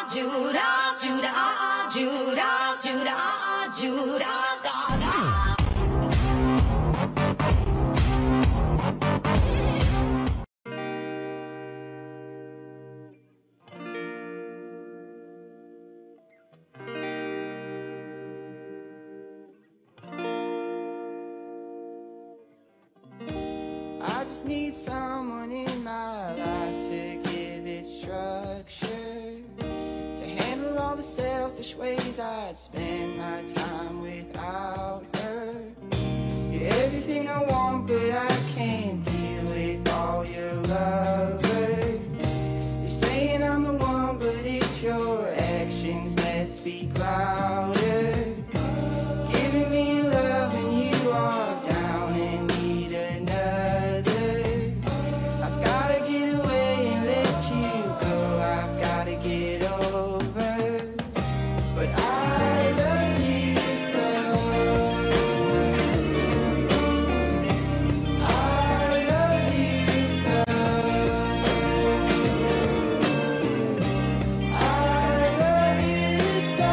Judas, Judas, Judas, Judas, Judas, Gaga. I just need someone in my life to give it structure, to handle all the selfish ways I'd spend my time without her. You're everything I want, but I can't deal with all your lovers. You're saying I'm the one, but it's your actions that speak louder. Giving me love and you are down and need another. I've gotta get away and let you go. I've gotta get over, but I love you so. I love you so. I love you so.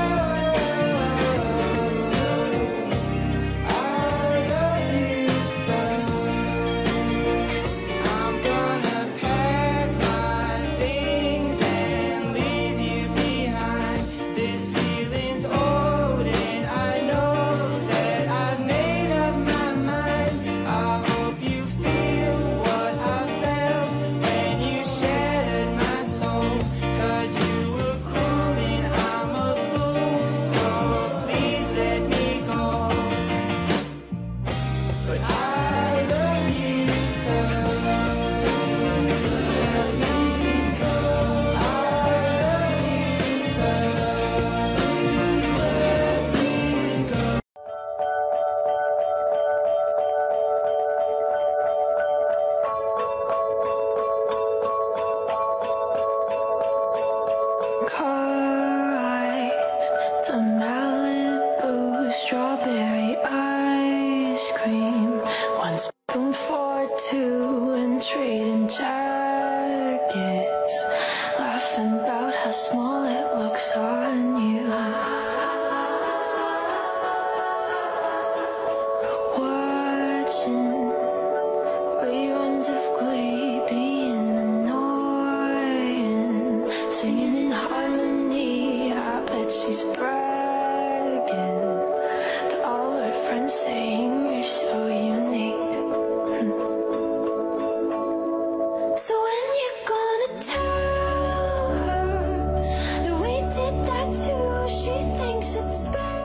I love you so. I'm gonna pack my things and leave you behind. This feeling's old and I know that I've made up my mind. I hope you feel what I felt when you shattered my soul. 'Cause you were cruel and I'm a fool, so please let me go. But I love you so. Let me go. I love you so. Please let me go. Car ride to Malibu, strawberry ice cream. One spoon for two and trading jackets, laughing about how small it looks on you. Watching reruns of Glee, being annoying, singing in harmony. I bet she's bragging to all her friends, saying you're so unique. So when you gonna tell her that we did that too? She thinks it's bad.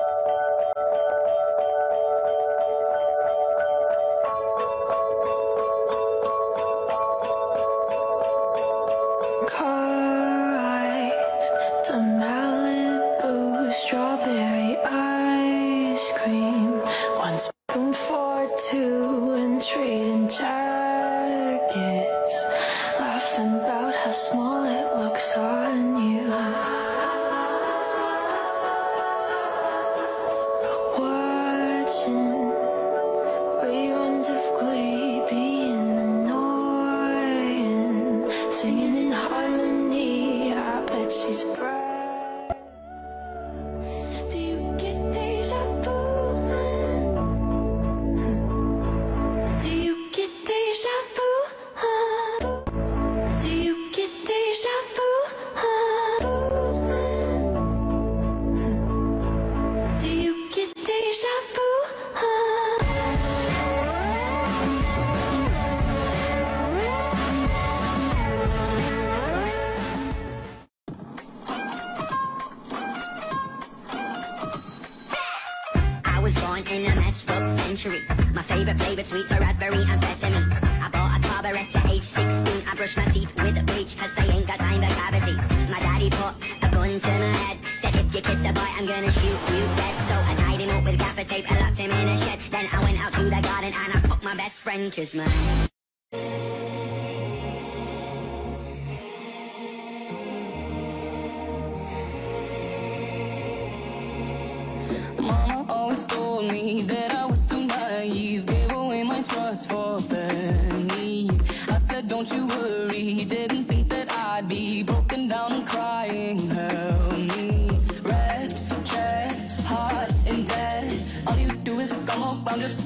Car ride to Malibu, strawberry ice cream. One spoon for two and trading jackets, laughing about how small it looks on you. Watching reruns of Glee, being annoying, singing in harmony. I bet she's bright. Do you get deja vu? Do you get deja vu? Do you get deja vu? Do you get deja vu? I was born in a messed up century. My favorite flavored sweets are raspberry and amphetamines. I bought a carburetor at age 16. I brushed my teeth with a bleach cause I ain't got time for cavities. My daddy put a gun to my head, said if you kiss a boy I'm gonna shoot you dead. So I tied him up with gaffer tape and locked him in a shed. Then I went out to the garden and I fucked my best friend cause my Mama always told me that I was too naive, gave away my trust for pennies. I said don't you worry, didn't think that I'd be broken down and crying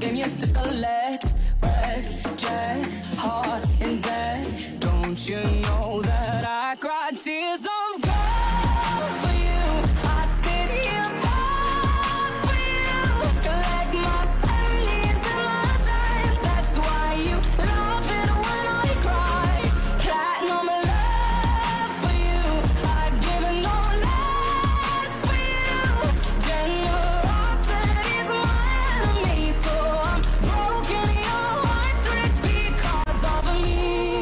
came here to collect, wreck, jack, heart and dead. Don't you know that I cried tears of gold for you? I sit here proud for you, collect my pennies and my dimes. That's why you love it when I cry. Platinum love for you, I'd give it no less for you. Generosity's my enemy, so I'm broken, your heart's rich because of me.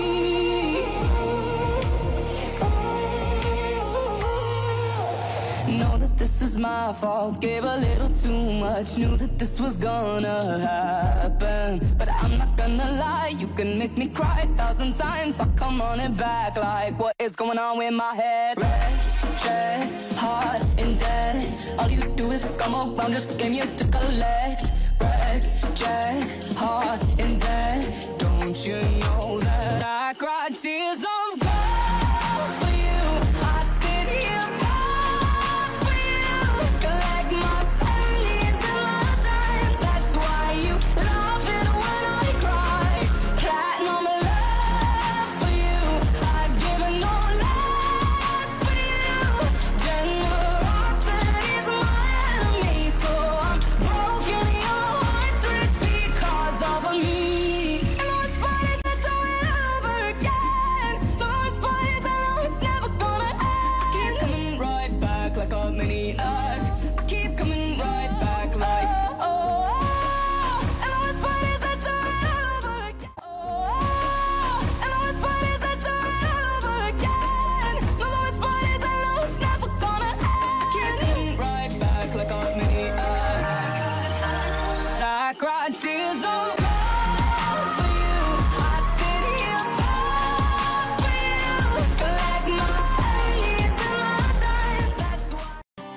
Know that this is my fault, gave a little too much, knew that this was gonna happen. But I'm not gonna lie, you can make me cry 1,000 times, so come on it back like what is going on with my head? Wretched, hard and dead, all you do is come around, just came here to collect. Wretched, hard and dead, don't you know that I cried tears of gold for you? I sit here proud for you, collect my pennies and my dimes. That's why you love it when I cry. Platinum love for you, I'd give it no less for you. Generosity's my enemy, so I'm broken, your heart's rich because of me. And those bodies that do it all over again, those bodies I know it's never gonna end. I keep coming right back like a maniac, I keep coming right back like oh, oh, oh. And those bodies that do it all over again, oh, and those bodies that do it all over again, no, those bodies I know it's never gonna end. I keep coming right back like a maniac. I cried tears of gold for you. I sit here proud for you, collect my pennies and my dimes. That's why.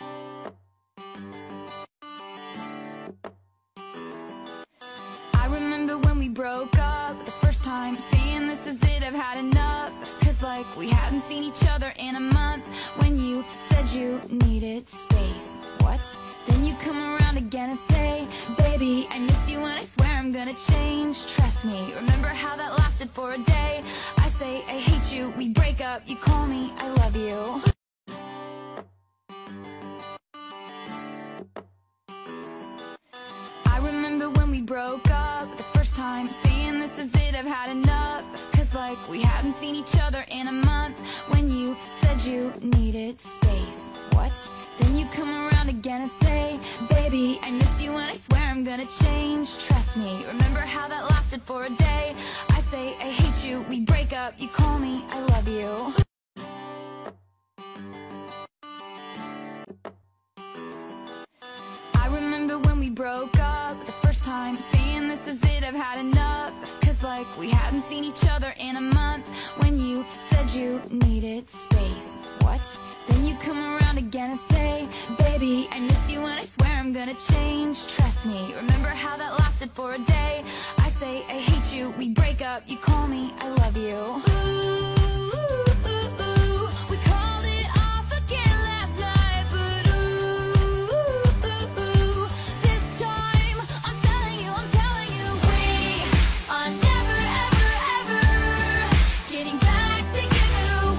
I remember when we broke up the first time, saying this is it, I've had enough. Cause like we hadn't seen each other in a month. When you said you needed space, what? Then you come around again and say, baby, I miss you and I swear I'm gonna change. Trust me, remember how that lasted for a day? I say I hate you, we break up, you call me, I love you. I remember when we broke up the first time, saying this is it, I've had enough. Cause like we hadn't seen each other in a month. When you said you needed space, what? Then you come around again and say, baby, I miss you and I swear I'm gonna change. Trust me, remember how that lasted for a day? I say I hate you, we break up, you call me, I love you. I remember when we broke up the first time, saying this is it, I've had enough. Cause like we hadn't seen each other in a month. When you said you needed space, what? Then you come around again and say, baby, I miss you and I swear I'm gonna change. Trust me, remember how that lasted for a day? I say I hate you, we break up, you call me, I love you. Ooh, we called it off again last night, but ooh, this time I'm telling you, we are never, ever, ever getting back together.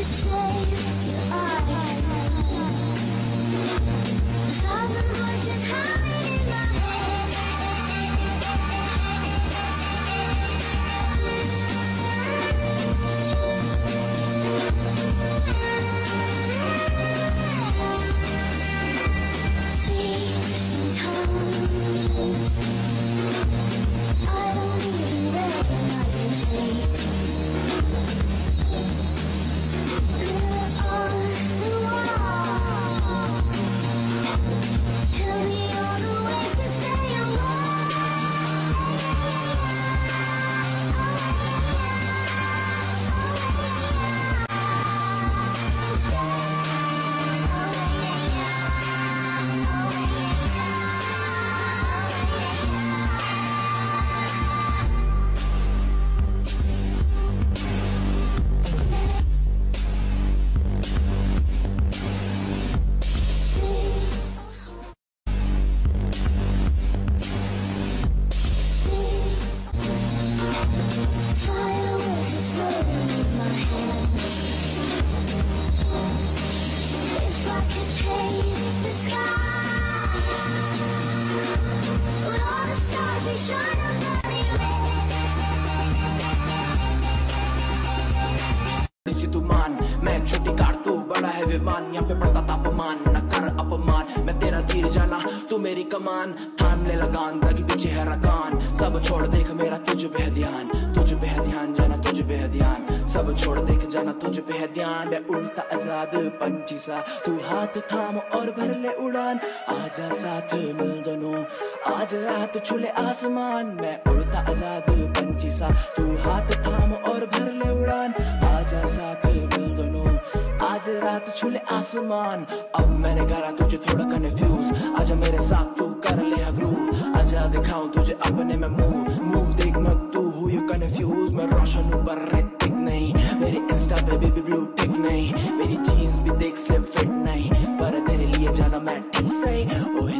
मैं छोटी car तू बड़ा है विमान, यहाँ पे पड़ता तापमान, न कर अपमान। मैं तेरा तीर जाना तू मेरी कमान, थाम ले लगान ताकि पीछे है रकान। सब छोड़ देख मेरा तुझ पे है ध्यान, तुझ पे है ध्यान जाना तुझ पे है ध्यान। सब छोड़ देख जाना तुझ पे है ध्यान। मैं उड़ता आजाद पंछी सा, तू हाथ थाम और भर ले उड़ान। आजा साथ मिल दोनों, आज रात छूले आसमान। मैं उड़ता आजाद पंछी सा, तू हाथ थाम और भर ले उड़ान। आजा साथ मिल दोनों, आज रात छूले आसमान। अब मैंने करा तुझे थोड़ा कन्फ्यूज, आजा मेरे साथ तू कर ले ग्रूव। आजा दिखाऊं तुझे अपने में मूव देख मत तू हु यू कन्फ्यूज। मैं रोशन हूँ पर ऋतिक नहीं, मेरी इंस्टा पे बेबी ब्लू टिक नहीं। मेरी जीन्स भी देख स्लिम फिट नहीं, पर तेरे लिए जाना मैं ठीक सही। ओए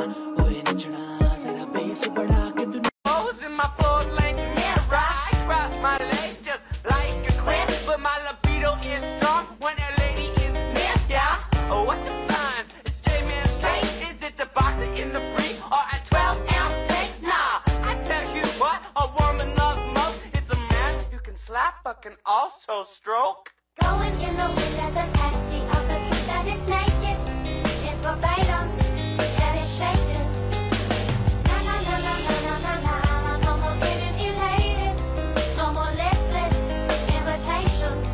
नचना जरा बेस बढ़ा के दुनिया। But can also stroke. Going in the wind as an act, the other truth that it's naked. It's verbatim, and it's shaking. Na na na na na na na na. No more getting elated, no more listless invitations.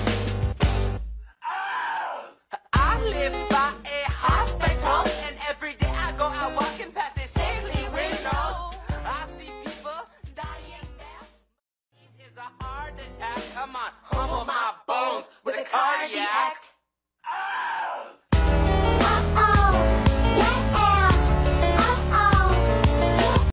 I live by a hospital, and every day I go out walking past the sickly windows. I see people dying there. It's a heart attack. Come on.